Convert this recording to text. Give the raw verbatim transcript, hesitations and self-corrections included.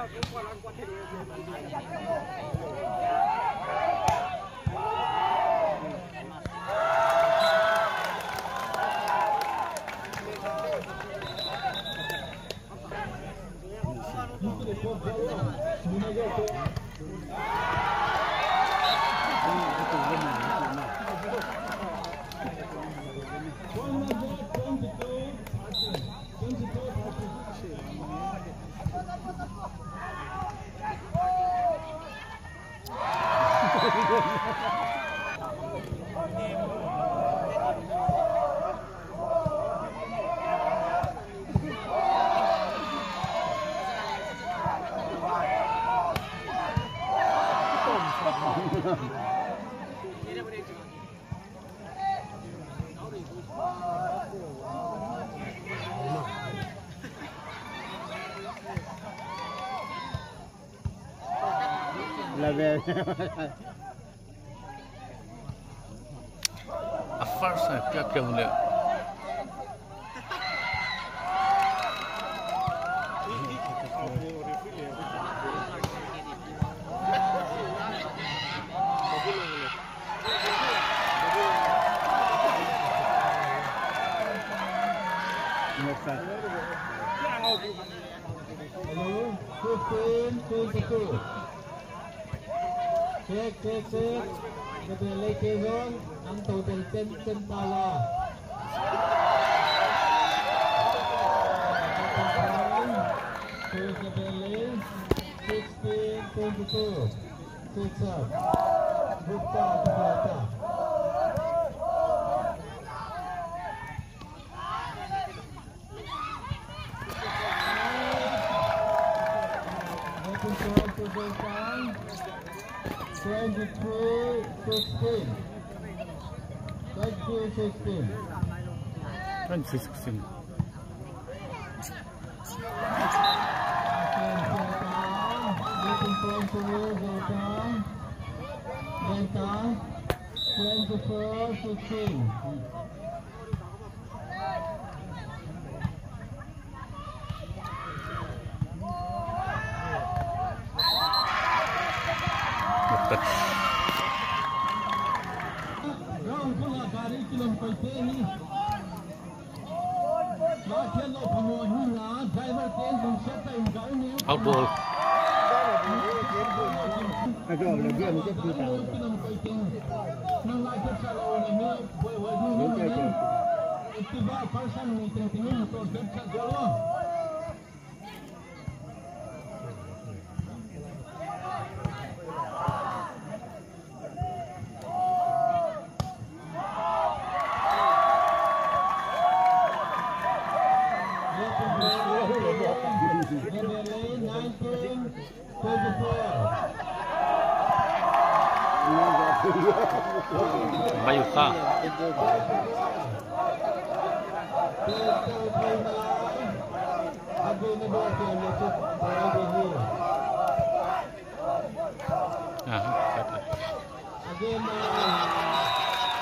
A farsa क्या क्या बोले Cek cek cek Kembali ke zon Antau dari ten pala Terus kembali sixteen twenty-two Six up Buka ke belakang Control to the time twenty-three sixteen twenty-three sixteen twenty sixteen twenty-four sixteen outdoor Agak lagi mungkin kita. Nang lagi kalau ini boleh boleh ini. Tiba person ni tinggal untuk dekat jalan. Bayuka ah